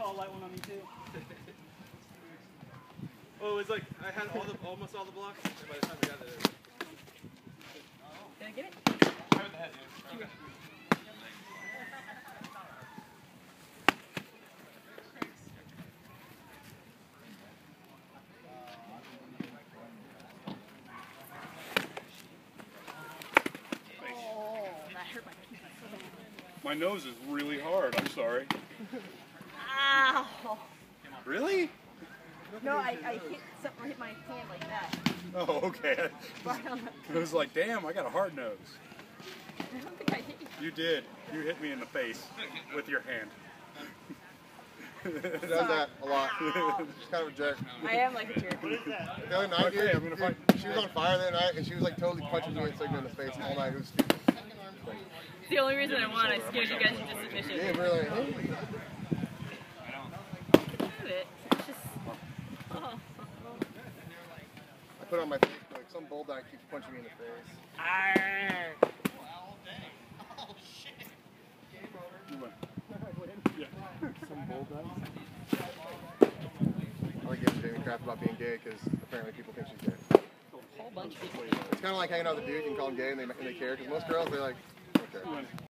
saw a light one on me too. Oh, it was like I had almost all the blocks, and by the time we got there. Did I get it? Try with the head, dude. Oh, that hurt my teeth. My nose is really hard. I'm sorry. Ow! Really? No, I hit my hand like that. Oh, okay. It was like, damn, I got a hard nose. I don't think I hit you. You did. You hit me in the face with your hand. He does that a lot. She's kind of a jerk. I am like a jerk. The other night, Okay, I'm gonna fight. she was on fire that night, and she was like totally punching me and Sigma in the face all night. It was stupid. It's the only reason I won. I scared you guys into submission. Yeah, we're like, hey. Do it. It's just. Oh. I put it on my Facebook. Some bulldog keeps punching me in the face. Arr. You win. Yeah. Some bulldog. I like giving Jamie crap about being gay because apparently people think she's gay. A whole bunch of people. It's kind of like hanging out with a dude, you can call him gay and they care, because most girls, they're like, okay.